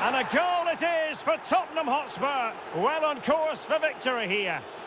And a goal it is for Tottenham Hotspur. Well on course for victory here.